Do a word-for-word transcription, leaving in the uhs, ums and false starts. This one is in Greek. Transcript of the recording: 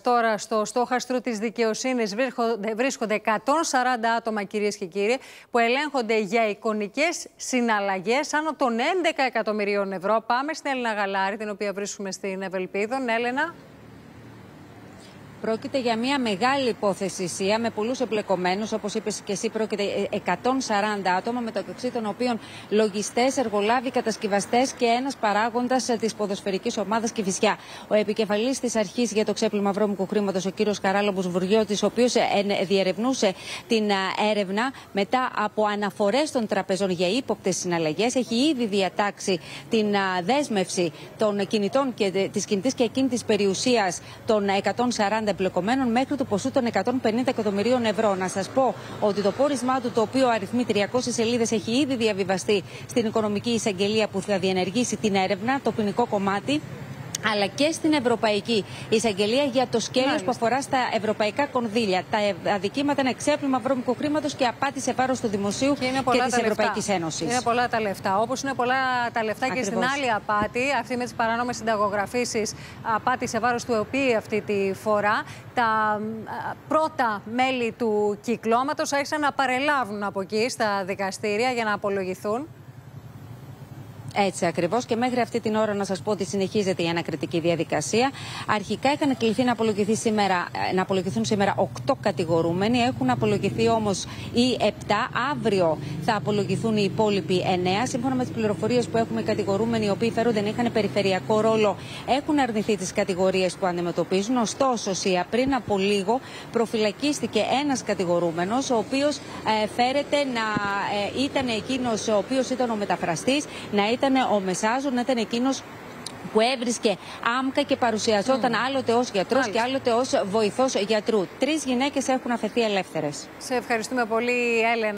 Τώρα στο στόχαστρο της δικαιοσύνης βρίσκονται, βρίσκονται εκατόν σαράντα άτομα, κυρίες και κύριοι, που ελέγχονται για εικονικές συναλλαγές άνω των έντεκα εκατομμυρίων ευρώ. Πάμε στην Έλενα Γαλάρη, την οποία βρίσκουμε στην Ευελπίδων. Έλενα. Πρόκειται για μια μεγάλη υπόθεση ΣΥΑ με πολλούς εμπλεκομένους. Όπως είπες και εσύ, πρόκειται εκατόν σαράντα άτομα, μεταξύ των οποίων λογιστές, εργολάβοι, κατασκευαστές και ένας παράγοντας της ποδοσφαιρικής ομάδας Κηφισιά. Ο επικεφαλής της αρχής για το ξέπλυμα βρώμικου χρήματος, ο κύριος Καράλαμπος Βουργιώτης, ο οποίος διερευνούσε την έρευνα μετά από αναφορές των τραπεζών για ύποπτες συναλλαγές, έχει ήδη διατάξει την δέσμευση των κινητών και της κινητής και ακίνητης περιουσίας των εκατόν σαράντα εμπλεκομένων μέχρι του ποσού των εκατόν πενήντα εκατομμυρίων ευρώ. Να σας πω ότι το πόρισμά του, το οποίο αριθμεί τριακόσιες σελίδες, έχει ήδη διαβιβαστεί στην Οικονομική Εισαγγελία που θα διενεργήσει την έρευνα, το ποινικό κομμάτι, αλλά και στην Ευρωπαϊκή Εισαγγελία για το σκέλος που αφορά στα ευρωπαϊκά κονδύλια. Τα αδικήματα είναι ξέπλυμα βρώμικου χρήματος και απάτη σε βάρος του Δημοσίου και, και της Ευρωπαϊκής Ένωσης. Είναι πολλά τα λεφτά. Όπως είναι πολλά τα λεφτά Ακριβώς. και στην άλλη απάτη, αυτή με τις παράνομες συνταγογραφήσεις, απάτη σε βάρος του ΕΟΠΗ αυτή τη φορά, τα πρώτα μέλη του κυκλώματος άρχισαν να παρελάβουν από εκεί στα δικαστήρια για να απολογηθούν. Έτσι ακριβώς, και μέχρι αυτή την ώρα να σας πω ότι συνεχίζεται η ανακριτική διαδικασία. Αρχικά είχαν κληθεί να, απολογηθεί σήμερα, να απολογηθούν σήμερα οκτώ κατηγορούμενοι, έχουν απολογηθεί όμως οι επτά. Αύριο θα απολογηθούν οι υπόλοιποι εννέα. Σύμφωνα με τις πληροφορίες που έχουμε, οι κατηγορούμενοι οι οποίοι φέρονται να είχαν περιφερειακό ρόλο έχουν αρνηθεί τις κατηγορίες που αντιμετωπίζουν. Ωστόσο, ΣΥΑ, πριν από λίγο προφυλακίστηκε ένας κατηγορούμενος, ο οποίος ε, φέρεται να ε, ήταν εκείνος ο οποίος ήταν ο μεταφραστής, να ήταν ο Μεσάζων, να ήταν εκείνος που έβρισκε άμκα και παρουσιαζόταν mm. άλλοτε ως γιατρός Μάλιστα. και άλλοτε ως βοηθός γιατρού. Τρεις γυναίκες έχουν αφαιθεί ελεύθερες. Σε ευχαριστούμε πολύ, Έλενα.